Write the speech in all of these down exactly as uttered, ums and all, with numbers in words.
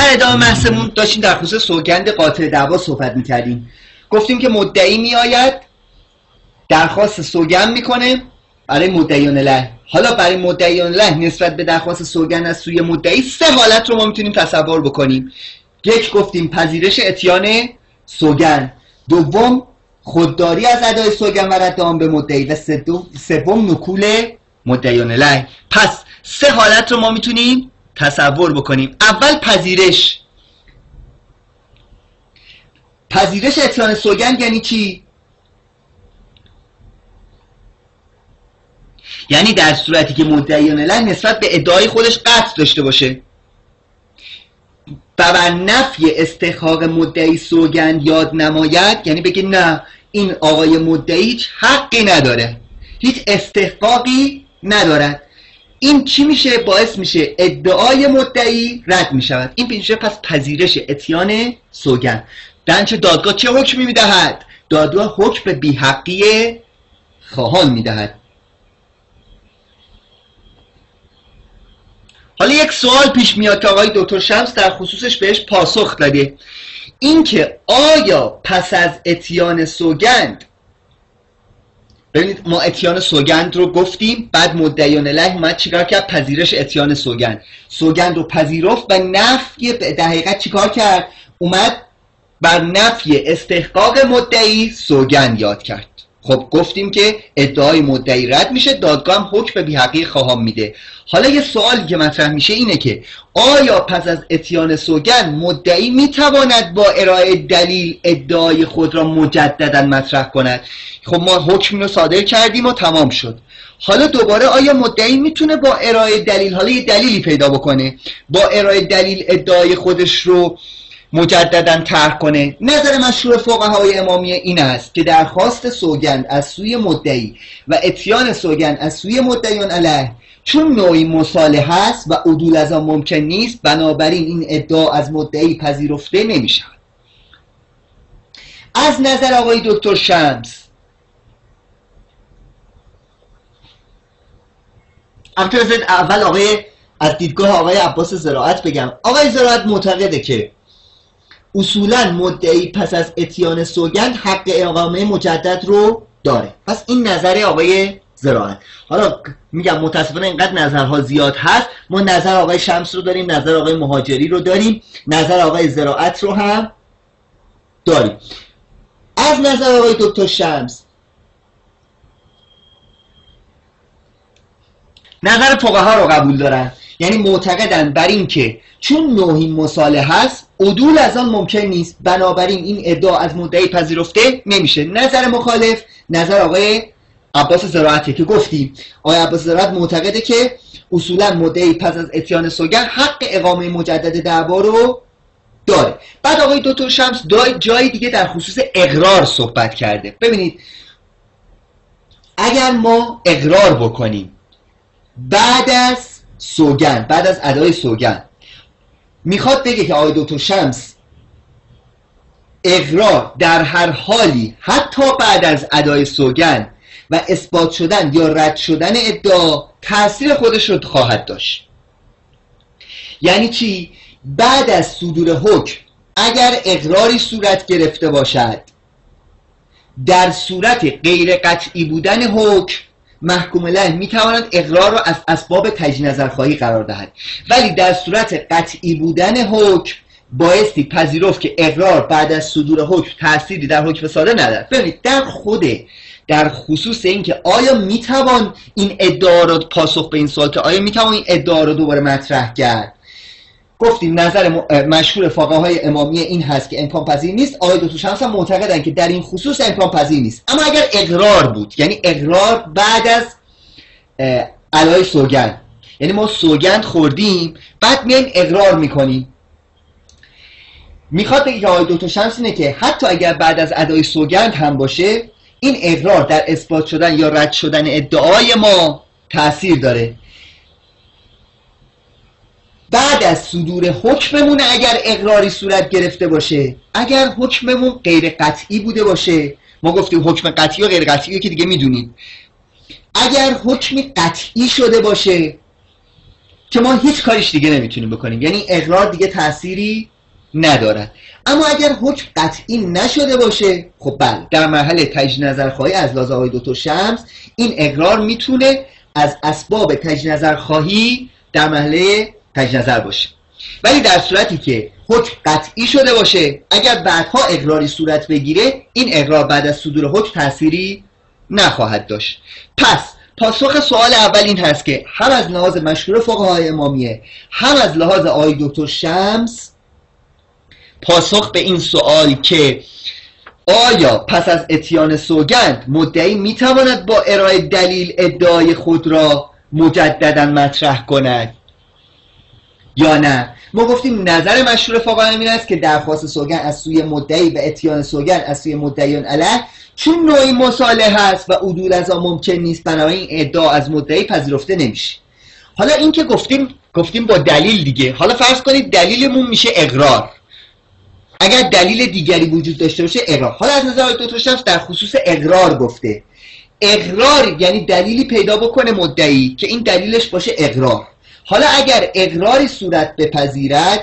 در ادامه بحثمون داشتیم در خصوص سوگند قاطع دعوا صحبت میکردیم. گفتیم که مدعی میآید درخواست سوگند میکنه برای مدعیان له. حالا برای مدعیان له نسبت به درخواست سوگند از سوی مدعی سه حالت رو ما میتونیم تصور بکنیم. یک، گفتیم پذیرش اتیان سوگند. دوم، خودداری از ادای سوگند و رد آن به مدعی. و سوم، نکول مدعیان له. پس سه حالت رو ما میتونیم تصور بکنیم. اول پذیرش. پذیرش اتیان سوگند یعنی چی؟ یعنی در صورتی که مدعیان له نسبت به ادعای خودش قطع داشته باشه و بر نفی استحقاق مدعی سوگند یاد نماید، یعنی بگه نه این آقای مدعی هیچ حقی نداره، هیچ استحقاقی ندارد، این چی میشه؟ باعث میشه ادعای مدعی رد میشود. این میشه پس پذیرش اتیان سوگند. درنچه دادگاه چه حکمی میدهد؟ دادگاه حکم به بی‌حقی خواهان میدهد. حالا یک سوال پیش میاد که آقای دکتر شمس در خصوصش بهش پاسخ داده، این که آیا پس از اتیان سوگند، ببینید ما اتیان سوگند رو گفتیم، بعد مدعیان له اومد چیکار کرد؟ پذیرش اتیان سوگند. سوگند رو پذیرفت و نفی در حقیقت چیکار کرد؟ اومد بر نفی استحقاق مدعی سوگند یاد کرد. خب گفتیم که ادعای مدعی رد میشه، دادگاه هم حکم به بی‌حقی خواهان میده. حالا یه سوالی که مطرح میشه اینه که آیا پس از اتیان سوگند مدعی میتواند با ارائه دلیل ادعای خود را مجددا مطرح کند؟ خب ما حکم رو صادر کردیم و تمام شد. حالا دوباره آیا مدعی میتونه با ارائه دلیل، حالا یه دلیلی پیدا بکنه، با ارائه دلیل ادعای خودش رو مجددا طرح کنه؟ نظر مشهور فقهای امامیه این است که درخواست سوگند از سوی مدعی و اتیان سوگند از سوی مدعیان علیه چون نوعی مصالحه است و عدول از آن ممکن نیست، بنابراین این ادعا از مدعی پذیرفته نمیشه. از نظر آقای دکتر شمس، البته اول آقای از دیدگاه آقای عباس زراعت بگم. آقای زراعت معتقده که اصولا مدعی پس از اتیان سوگند حق اقامه مجدد رو داره. پس این نظر آقای زراعت. حالا میگم متاسفانه اینقدر نظرها زیاد هست، ما نظر آقای شمس رو داریم، نظر آقای مهاجری رو داریم، نظر آقای زراعت رو هم داریم. از نظر آقای دکتر شمس، نظر فقها رو قبول دارن، یعنی معتقدن بر این که چون نوعی مصالحه است عدول از آن ممکن نیست، بنابراین این ادعا از مدعی پذیرفته نمیشه. نظر مخالف نظر آقای عباس زراعته که گفتیم آقای عباس زراعت معتقده که اصولا مدعی پس از اتیان سوگند حق اقامه مجدد دعوا رو داره. بعد آقای دکتر شمس جای دیگه در خصوص اقرار صحبت کرده. ببینید اگر ما اقرار بکنیم بعد از سوگند، بعد از ادای سوگند، میخواد بگه که آقای دکتر شمس اقرار در هر حالی حتی بعد از ادای سوگند و اثبات شدن یا رد شدن ادعا تأثیر خودش رو خواهد داشت. یعنی چی؟ بعد از صدور حکم اگر اقراری صورت گرفته باشد، در صورت غیر قطعی بودن حکم محکوم له میتواند اقرار را از اسباب تجدید نظرخواهی قرار دهد، ولی در صورت قطعی بودن حکم بایستی پذیرفت که اقرار بعد از صدور حکم تأثیری در حکم صادر ندارد. ببینید در خود در خصوص این که آیا میتوان این ادعا را پاسخ به این سوال که آیا میتوان این ادعا را دوباره مطرح کرد، گفتیم نظر مشهور فقهای امامیه این هست که امکان پذیر نیست. آقای دکتر شمس هم معتقدن که در این خصوص امکان پذیر نیست. اما اگر اقرار بود، یعنی اقرار بعد از ادای سوگند، یعنی ما سوگند خوردیم بعد میایم اقرار میکنیم، میخواد بگه که آقای دکتر شمس اینه که حتی اگر بعد از ادای سوگند هم باشه این اقرار در اثبات شدن یا رد شدن ادعای ما تأثیر داره. بعد از صدور حکممون اگر اقراری صورت گرفته باشه، اگر حکممون غیر قطعی بوده باشه، ما گفتیم حکم قطعی و غیر قطعی که دیگه میدونید، اگر حکمی قطعی شده باشه که ما هیچ کاریش دیگه نمیتونیم بکنیم، یعنی اقرار دیگه تأثیری ندارد. اما اگر حکم قطعی نشده باشه، خب بله در مرحله تجدید نظرخواهی از لحاظ آقای دکتر شمس این اقرار میتونه از اسباب تجدید نظرخواهی در مرحله تجدید نظر باشه. ولی در صورتی که حکم قطعی شده باشه، اگر بعدها اقراری صورت بگیره، این اقرار بعد از صدور حکم تأثیری نخواهد داشت. پس پاسخ سوال اول این هست که هم از لحاظ مشهور فقهای امامیه، هم از لحاظ آقای دکتر شمس، پاسخ به این سوال که آیا پس از اتیان سوگند مدعی میتواند با ارائه دلیل ادعای خود را مجددا مطرح کند یا نه، ما گفتیم نظر مشهور فقهای این است که درخواست سوگند از سوی مدعی و اتیان سوگند از سوی مدعیان علیه چون نوعی مصالحه هست و عدول از آن ممکن نیست، بنابراین ادعا از مدعی پذیرفته نمیشه. حالا این که گفتیم گفتیم با دلیل دیگه، حالا فرض کنید دلیلمون میشه اقرار، اگر دلیل دیگری وجود داشته باشه اقرار. حالا از نظر آقای دکتر شمس در خصوص اقرار گفته، اقرار یعنی دلیلی پیدا بکنه مدعی که این دلیلش باشه اقرار. حالا اگر اقراری صورت بپذیرد،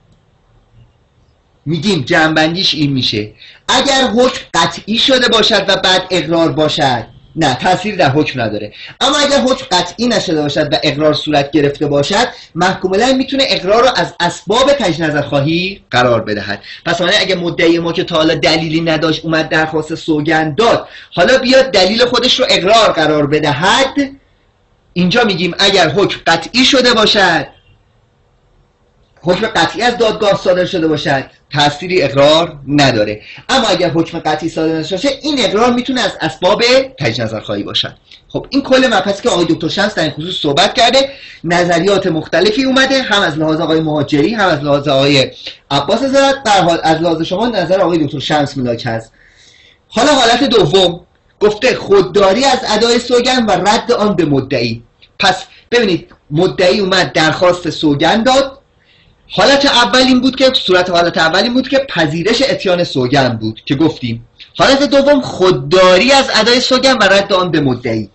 میگیم جنبندیش این میشه اگر حکم قطعی شده باشد و بعد اقرار باشد، نه تأثیر در حکم نداره. اما اگر حکم قطعی نشده باشد و اقرار صورت گرفته باشد، محکوم علیه میتونه اقرار رو از اسباب تجدید نظرخواهی قرار بدهد. پس معنی اگه مدعی ما که تا حالا دلیلی نداشت اومد درخواست سوگند داد، حالا بیاد دلیل خودش رو اقرار قرار بدهد، اینجا میگیم اگر حکم قطعی شده باشد، حکم قطعی از دادگاه صادر شده باشد، تأثیری اقرار نداره. اما اگر حکم قطعی صادر نشده باشه، این اقرار میتونه از اسباب تجدید نظرخواهی باشد. خب این کل مبحثی که آقای دکتر شمس در این خصوص صحبت کرده. نظریات مختلفی اومده، هم از لحاظ آقای مهاجری، هم از لحاظ آقای عباس زرد. به هر حال از لحاظ شما نظر آقای دکتر شمس ملاک هست. حالا حالت دوم گفته خودداری از ادای سوگند و رد آن به مدعی. پس ببینید مدعی اومد درخواست سوگند داد، حالت اول این بود که صورت حالت اول این بود که پذیرش اتیان سوگند بود که گفتیم. حالت دوم خودداری از ادای سوگند و رد آن به مدعی.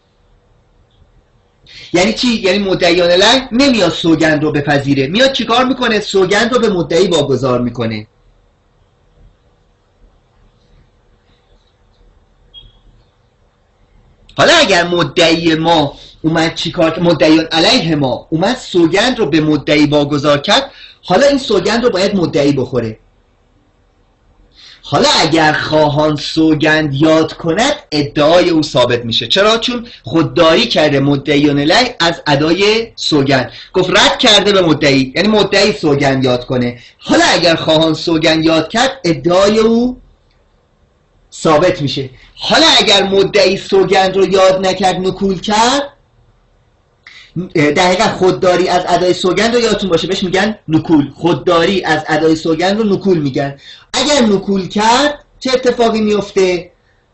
یعنی چی؟ یعنی مدعیان علیه نمیاد سوگند رو بپذیره، میاد چیکار میکنه؟ سوگند رو به مدعی واگذار میکنه. حالا اگر مدعی ما اومد چیکار، مدعیان علیه ما اومد سوگند رو به مدعی واگذار کرد، حالا این سوگند رو باید مدعی بخوره. حالا اگر خواهان سوگند یاد کند، ادعای او ثابت میشه. چرا؟ چون خودداری کرده مدعیان علیه از ادای سوگند، گفت رد کرده به مدعی، یعنی مدعی سوگند یاد کنه. حالا اگر خواهان سوگند یاد کرد، ادعای او ثابت میشه. حالا اگر مدعی سوگند رو یاد نکرد، نکول کرد، در حقیقت خودداری از ادای سوگند رو یادتون باشه بهش میگن نکول. خودداری از ادای سوگند رو نکول میگن. اگر نکول کرد چه اتفاقی میفته؟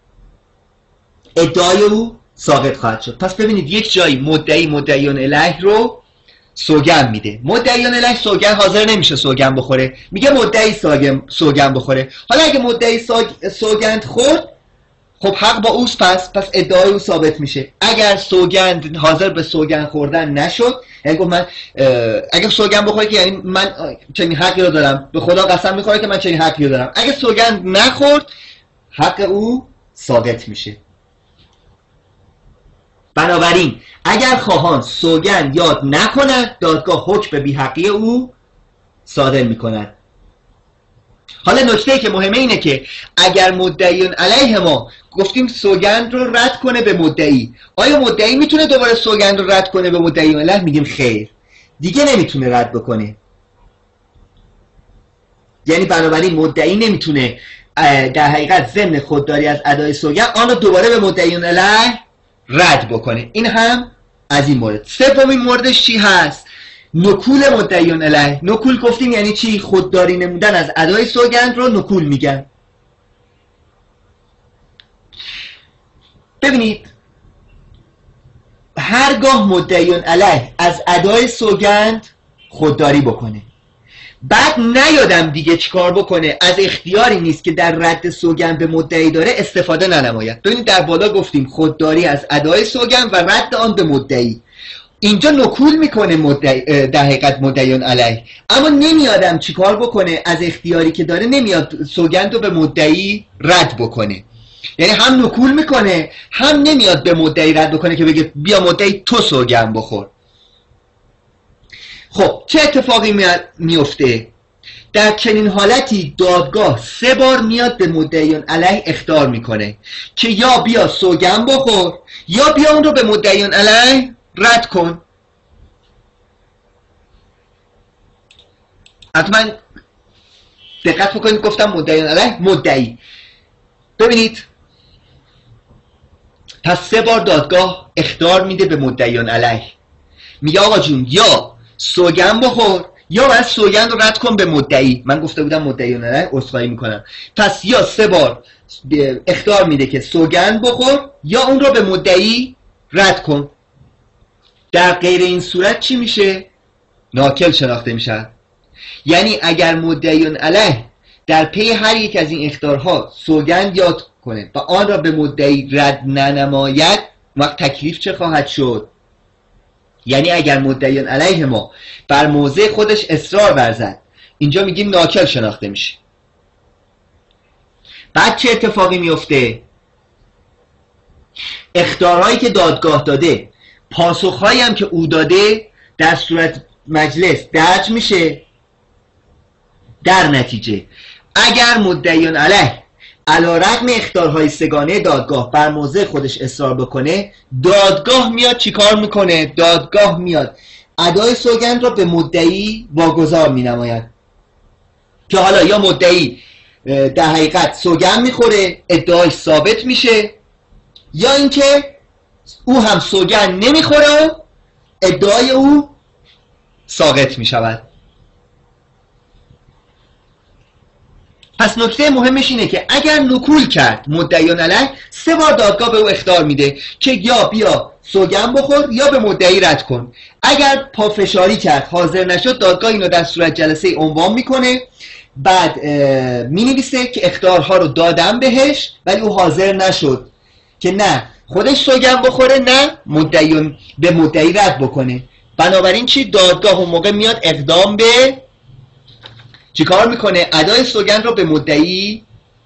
ادعای او ساقط خواهد شد. پس ببینید یک جایی مدعی مدعیان علیه رو سوگند میده، مدعیان علیه سوگند حاضر نمیشه سوگند بخوره، میگه مدعی سوگند بخوره. حالا اگه مدعی سوگند خورد، خب حق با اوست، پس پس ادعای او ثابت میشه. اگر سوگند حاضر به سوگند خوردن نشد، یعنی گفت من اگه سوگند بخوره که یعنی من چنین حقی رو دارم، به خدا قسم میخوره که من چنین حقی رو دارم، اگه سوگند نخورد حق او ساقط میشه. بنابراین اگر خواهان سوگند یاد نکند، دادگاه حکم به بی‌حقی او صادر میکند. حالا نکته‌ای که مهمه اینه که اگر مدعیان علیه ما گفتیم سوگند رو رد کنه به مدعی، آیا مدعی میتونه دوباره سوگند رو رد کنه به مدعیان علیه؟ میگیم خیر، دیگه نمیتونه رد بکنه. یعنی بنابراین مدعی نمیتونه در حقیقت ضمن خودداری از ادای سوگند آن رو دوباره به مدعیان علیه رد بکنه. این هم از این مورد. سومین موردش چی هست؟ نکول مدعیان علیه. نکول گفتیم یعنی چی؟ خودداری نمودن از ادای سوگند رو نکول میگن. ببینید هرگاه مدعیان علیه از ادای سوگند خودداری بکنه، بعد نیادم دیگه چیکار بکنه، از اختیاری نیست که در رد سوگند به مدعی داره استفاده ننماید. ببینید در بالا گفتیم خودداری از ادای سوگند و رد آن به مدعی. اینجا نکول میکنه مدعی در حقیقت مدعیان علیه، اما نمیادم چیکار بکنه، از اختیاری که داره نمیاد سوگند رو به مدعی رد بکنه. یعنی هم نکول میکنه هم نمیاد به مدعی رد بکنه که بگه بیا مدعی تو سوگند بخور. خب چه اتفاقی میفته؟ در چنین حالتی دادگاه سه بار میاد به مدعیان علیه اخطار میکنه که یا بیا سوگند بخور یا بیا اون رو به مدعیان علیه رد کن. حتما دقت بکنید گفتم مدعیان علیه مدعی. ببینید پس سه بار دادگاه اخطار میده به مدعیان علیه، میگه آقا جون یا سوگند بخور یا باید سوگند رو رد کن به مدعی. من گفته بودم مدعیان علیه، عذرخواهی میکنم. پس یا سه بار اخطار میده که سوگند بخور یا اون رو به مدعی رد کن. در غیر این صورت چی میشه؟ ناکل شناخته میشه. یعنی اگر مدعیان علیه در پی هر یک از این اخطارها سوگند یاد کنه و آن را به مدعی رد ننماید، وقت تکلیف چه خواهد شد؟ یعنی اگر مدعیان علیه ما بر موضع خودش اصرار ورزد، اینجا میگیم ناکل شناخته میشه. بعد چه اتفاقی میفته؟ اخطارهایی که دادگاه داده، پاسخهایی هم که او داده در صورت مجلس درج میشه. در نتیجه اگر مدعیان علیه علیرغم اخطارهای سگانه دادگاه بر موضع خودش اصرار بکنه، دادگاه میاد چیکار میکنه؟ دادگاه میاد ادای سوگند را به مدعی واگذار مینماید که حالا یا مدعی در حقیقت سوگند میخوره، ادعاش ثابت میشه، یا اینکه او هم سوگند نمیخوره و ادعای او ساقط میشود. پس نکته مهمش اینه که اگر نکول کرد مدعیان علیه، سه بار دادگاه به او اخطار میده که یا بیا سوگند بخور یا به مدعی رد کن. اگر پافشاری کرد حاضر نشد، دادگاه اینو در صورت جلسه عنوان میکنه، بعد مینویسه که اخطارها رو دادم بهش ولی او حاضر نشد که نه خودش سوگند بخوره نه مدعیان به مدعی رد بکنه. بنابراین چی؟ دادگاه اون موقع میاد اقدام به چیکار میکنه؟ ادای سوگند رو به مدعی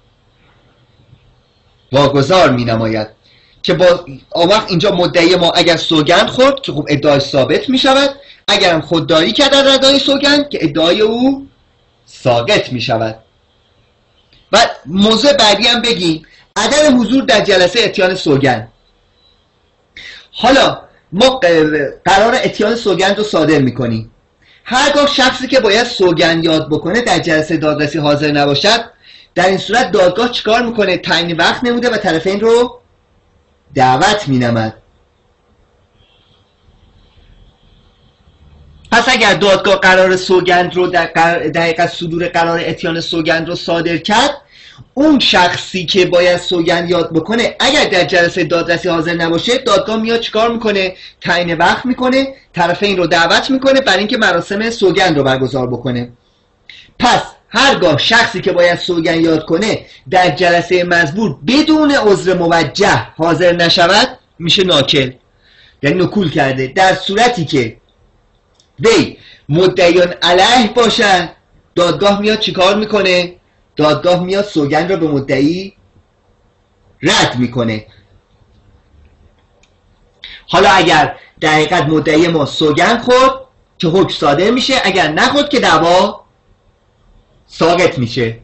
واگذار مینماید که با وقت اینجا مدعی ما اگر سوگند خورد که خب ادعای ثابت میشود، اگر هم خودداری کرد از ادای سوگند که ادعای او ساقط میشود. و موضوع بعدی هم بگیم عدم حضور در جلسه اتیان سوگند. حالا ما قرار اتیان سوگند رو صادر میکنیم. هرگاه شخصی که باید سوگند یاد بکنه در جلسه دادرسی حاضر نباشد، در این صورت دادگاه چیکار میکنه؟ تعیین وقت نموده و طرفین رو دعوت مینمد. پس اگر دادگاه قرار سوگند رو در دقیقاً صدور قرار اتیان سوگند رو صادر کرد، اون شخصی که باید سوگند یاد بکنه اگر در جلسه دادرسی حاضر نباشه، دادگاه میاد چیکار میکنه؟ تعیین وقت میکنه، طرفین رو دعوت میکنه برای اینکه مراسم سوگند رو برگزار بکنه. پس هرگاه شخصی که باید سوگند یاد کنه در جلسه مزبور بدون عذر موجه حاضر نشود، میشه ناکل، یعنی نکول کرده. در صورتی که وی مدعیان علیه باشد، دادگاه میاد چیکار میکنه؟ دادگاه میاد سوگند را به مدعی رد میکنه. حالا اگر در حقیقت مدعی ما سوگند خورد که حکم صادر میشه، اگر نخورد که دعوا ساقط میشه.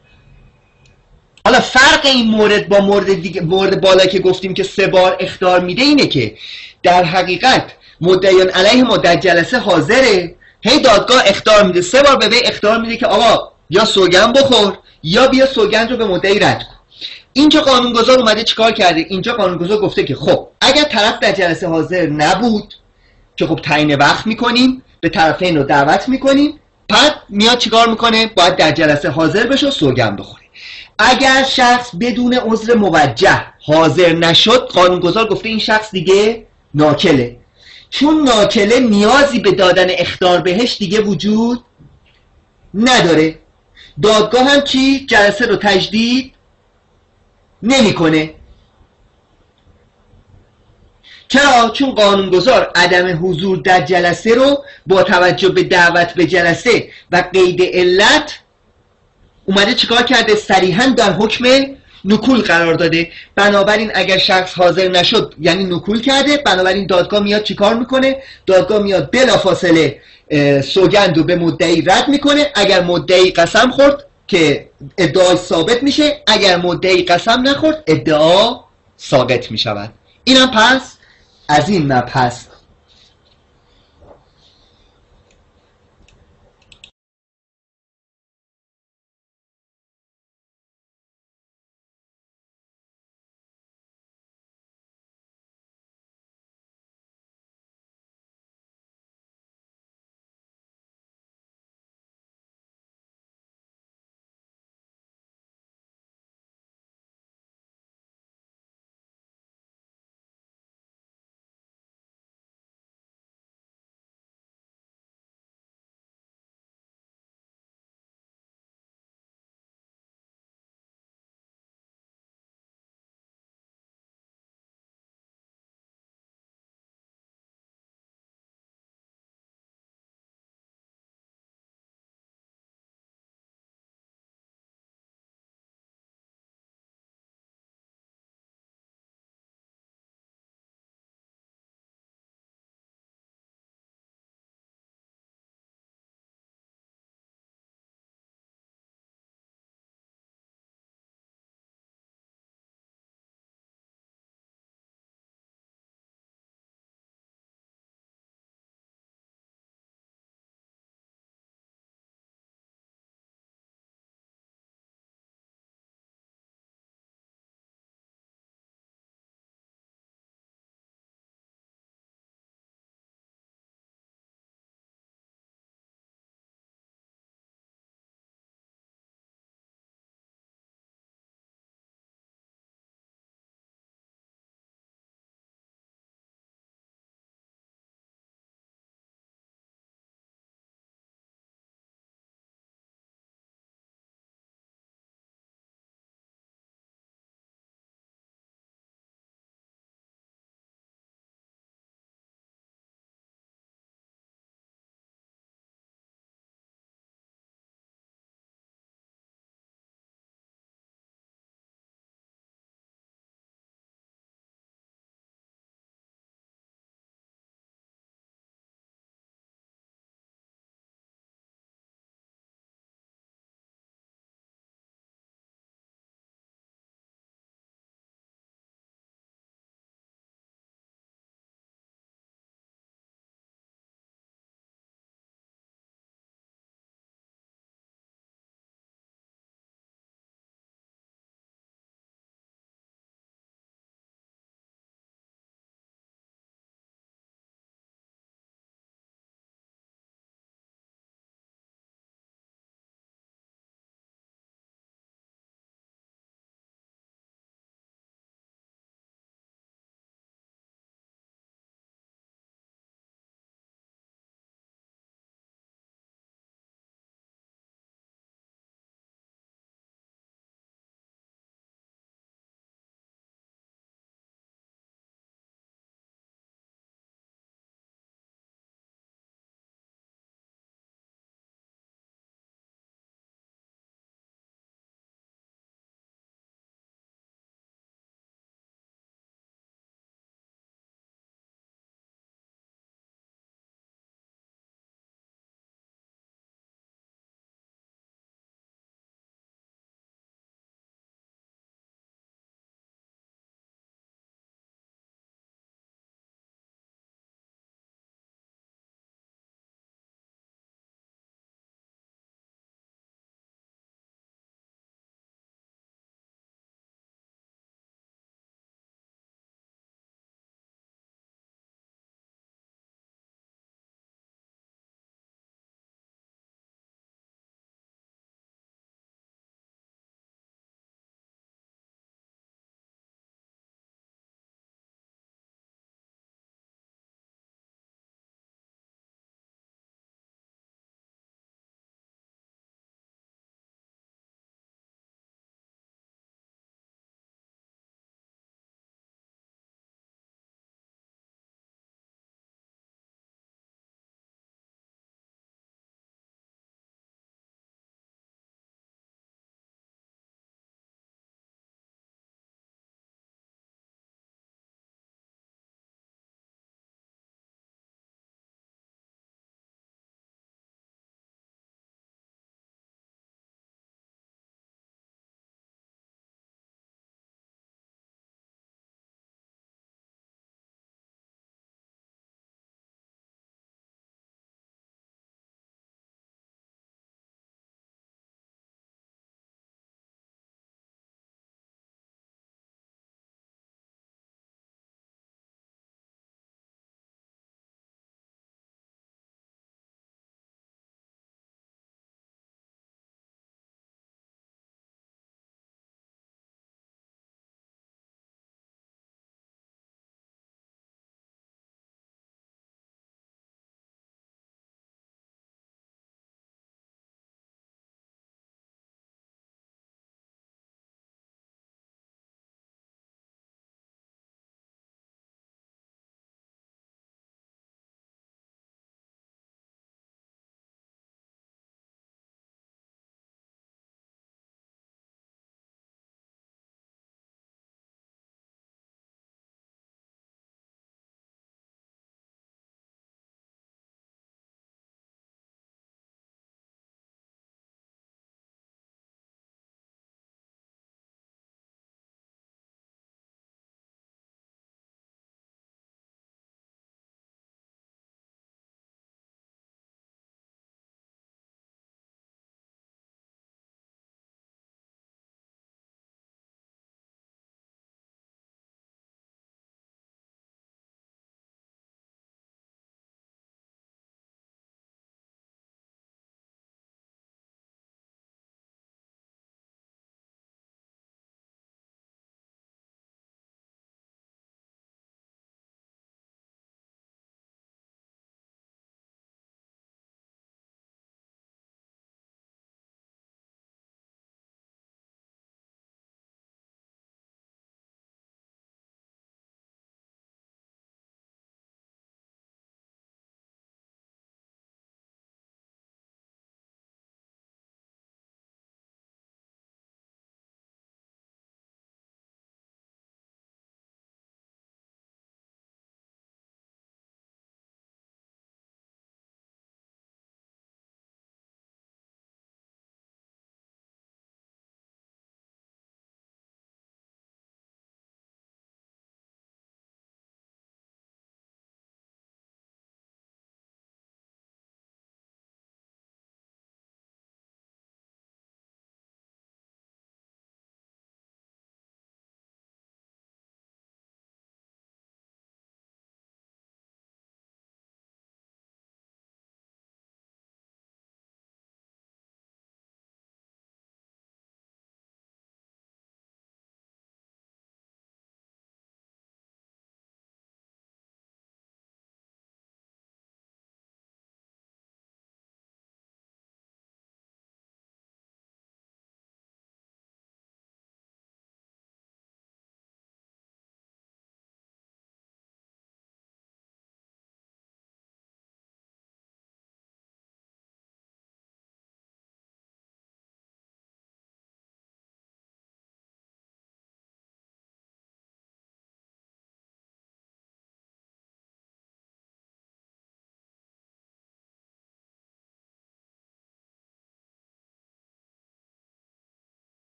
حالا فرق این مورد با مورد دیگه، مورد بالا که گفتیم که سه بار اخطار میده، اینه که در حقیقت مدعیان علیه ما در جلسه حاضره، هی دادگاه اخطار میده، سه بار به وی اخطار میده که آقا یا سوگند بخور یا بیا سوگند رو به مدعی رد کن. اینجا قانونگذار اومده چیکار کرده؟ اینجا قانونگذار گفته که خب اگر طرف در جلسه حاضر نبود که خب تعیین وقت میکنیم، به طرفین رو دعوت میکنیم، بعد میاد چیکار میکنه؟ باید در جلسه حاضر بشه و سوگند بخوره. اگر شخص بدون عذر موجه حاضر نشد، قانونگذار گفته این شخص دیگه ناکله. چون ناکله نیازی به دادن اخطار بهش دیگه وجود نداره. دادگاه هم چی؟ جلسه رو تجدید نمیکنه. چرا؟ چون قانونگذار عدم حضور در جلسه رو با توجه به دعوت به جلسه و قید علت اومده چیکار کرده؟ صریحاً در حکم نکول قرار داده. بنابراین اگر شخص حاضر نشد یعنی نکول کرده، بنابراین دادگاه میاد چیکار میکنه؟ دادگاه میاد بلافاصله سوگند رو به مدعی رد میکنه. اگر مدعی قسم خورد که ادعا ثابت میشه، اگر مدعی قسم نخورد ادعا ساقط میشود. اینم پس از این مبحث